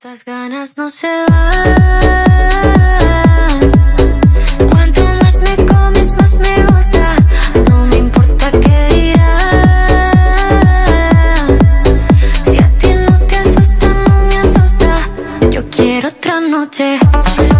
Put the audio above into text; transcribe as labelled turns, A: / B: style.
A: Estas ganas no se van. Cuanto más me comes, más me gusta. No me importa qué dirán. Si a ti no te asusta, no me asusta. Yo quiero otra noche.